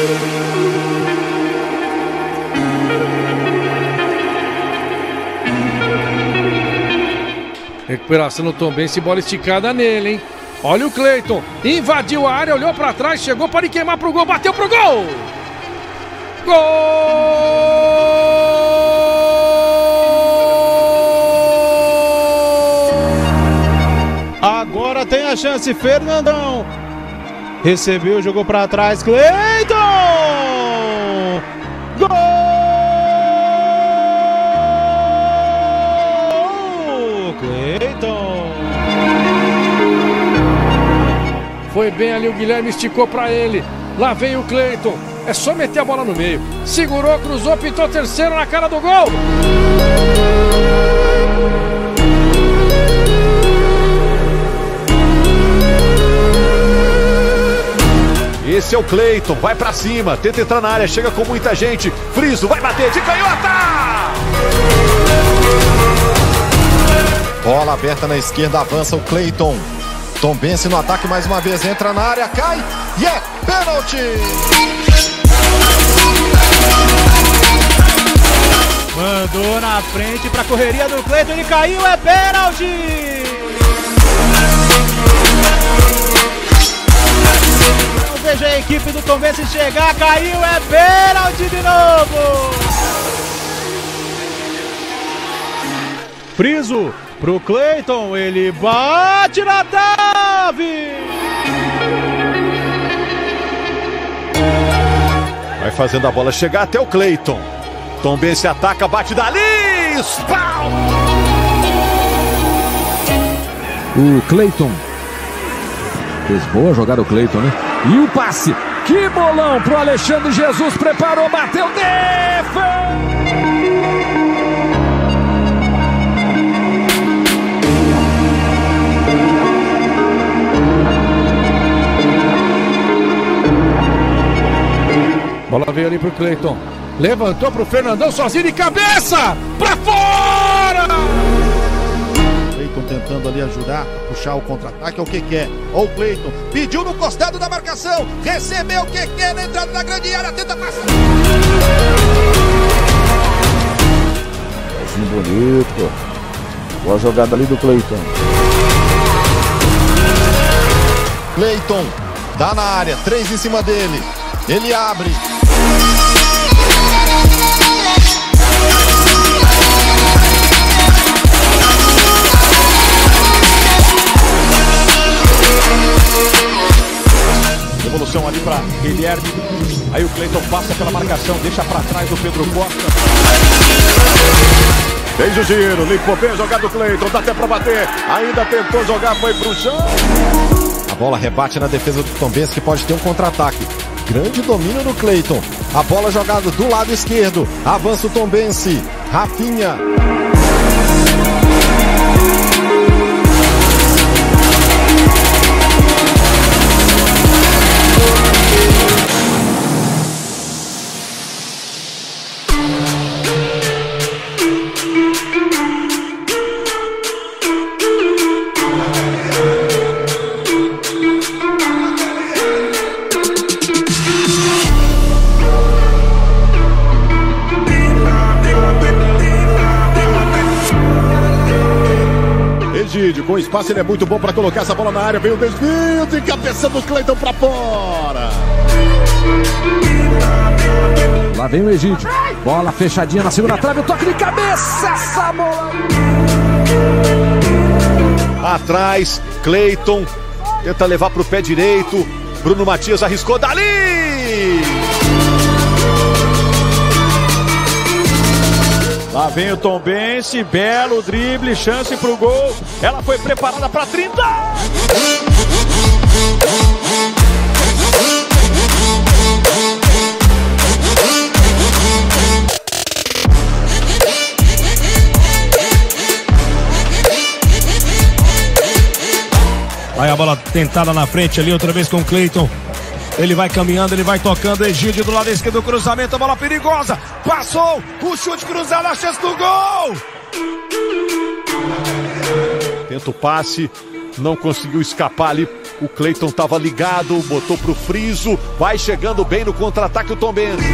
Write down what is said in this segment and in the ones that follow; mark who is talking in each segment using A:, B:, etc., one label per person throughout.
A: Recuperação no Tombense, bola esticada nele, hein? Olha o Cleiton, invadiu a área, olhou pra trás, chegou para queimar pro gol, bateu pro gol! Gol!
B: Agora tem a chance, Fernandão. Recebeu, jogou pra trás, Cleiton! Gol! Cleiton!
A: Foi bem ali, o Guilherme esticou pra ele. Lá vem o Cleiton. É só meter a bola no meio. Segurou, cruzou, pintou terceiro na cara do gol.
C: Esse é o Cleiton, vai pra cima, tenta entrar na área, chega com muita gente. Friso, vai bater de canhota!
D: Bola aberta na esquerda, avança o Cleiton. Tombense no ataque mais uma vez, entra na área, cai e é pênalti!
B: Mandou na frente pra correria do Cleiton, ele caiu, é pênalti! Veja a equipe do Tombense chegar, caiu, é pênalti de novo! Friso pro Cleiton, ele bate na trave!
C: Vai fazendo a bola chegar até o Cleiton. Tombense ataca, bate dali! Spau!
E: O Cleiton. Fez boa jogada o Cleiton, né? E o passe. Que bolão pro Alexandre Jesus. Preparou, bateu, defesa!
A: Bola veio ali pro Cleiton. Levantou pro Fernandão sozinho de cabeça! Pra fora!
D: Cleiton tentando ali ajudar, puxar o contra-ataque, é o Keké. Olha o Cleiton, pediu no costado da marcação, recebeu o Keké na entrada da grande área, tenta passar.
F: Assim bonito. Boa jogada ali do Cleiton.
D: Cleiton, dá na área, 3 em cima dele. Ele abre.
C: Devolução ali para Guilherme. Aí o Cleiton passa pela marcação, deixa para trás o Pedro Costa. Fez o giro, limpou bem a jogada do Cleiton, dá até para bater. Ainda tentou jogar, foi pro chão.
D: A bola rebate na defesa do Tombense, que pode ter um contra-ataque. Grande domínio do Cleiton. A bola jogada do lado esquerdo. Avança o Tombense. Rafinha.
C: Com espaço, ele é muito bom para colocar essa bola na área. Vem o desvio de cabeça do Cleiton para fora.
E: Lá vem o Egídio. Bola fechadinha na segunda trave. O toque de cabeça. Essa bola.
C: Atrás, Cleiton tenta levar para o pé direito. Bruno Matias arriscou dali.
B: Lá vem o Tombense, belo drible, chance pro gol. Ela foi preparada para 30. Aí a bola tentada na frente ali, outra vez com o Cleiton. Ele vai caminhando, ele vai tocando. Egídio do lado esquerdo do cruzamento, a bola perigosa. Passou, o chute cruzado, a chance do gol.
C: Tenta o passe, não conseguiu escapar ali O Cleiton estava ligado, botou pro Friso. Vai chegando bem no contra-ataque o Tombense.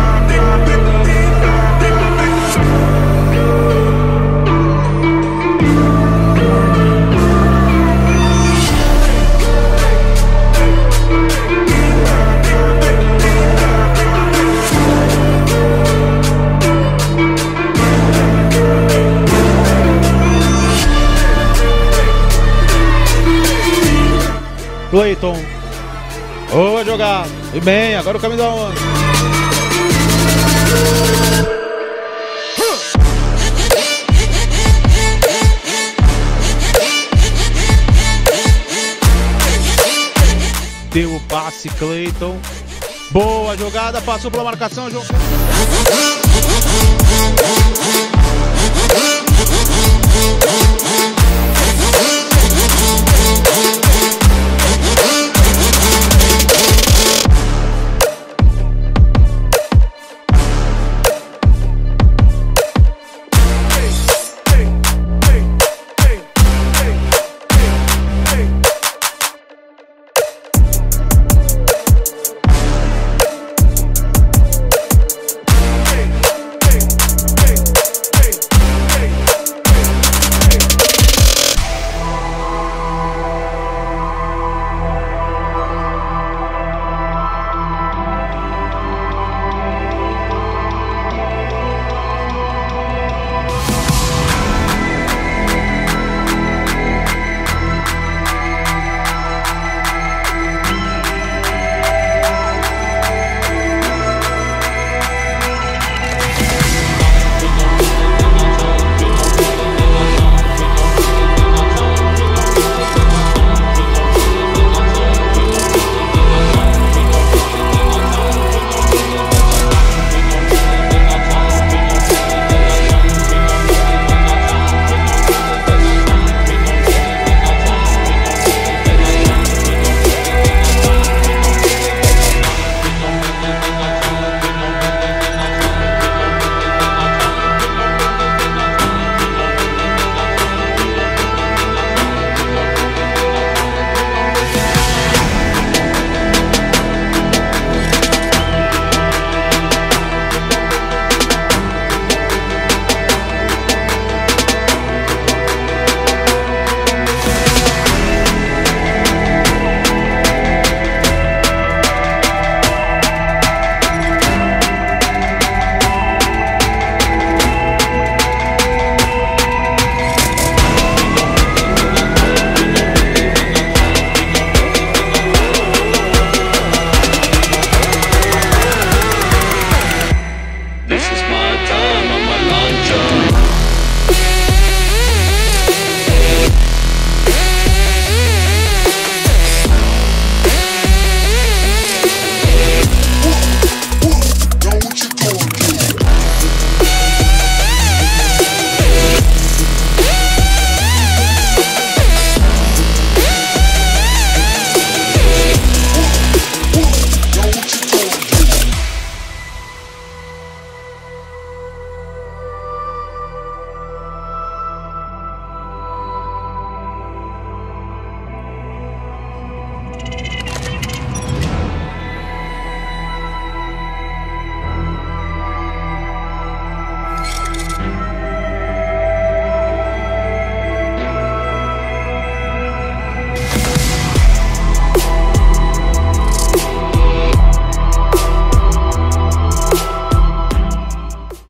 G: Cleiton, boa jogada, e bem, agora o caminho da onda. Deu o passe, Cleiton, boa jogada, passou pela marcação, João.